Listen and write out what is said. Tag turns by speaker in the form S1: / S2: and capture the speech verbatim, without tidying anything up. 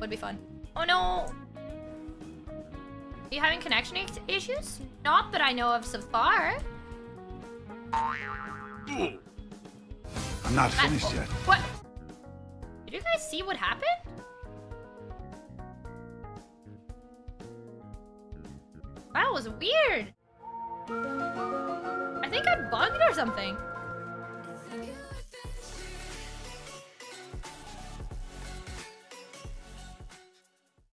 S1: would be fun. Oh no! Are you having connection issues? Not that I know of so far.
S2: I'm not finished yet.
S1: What? Did you guys see what happened? That was weird. I think I bugged or something.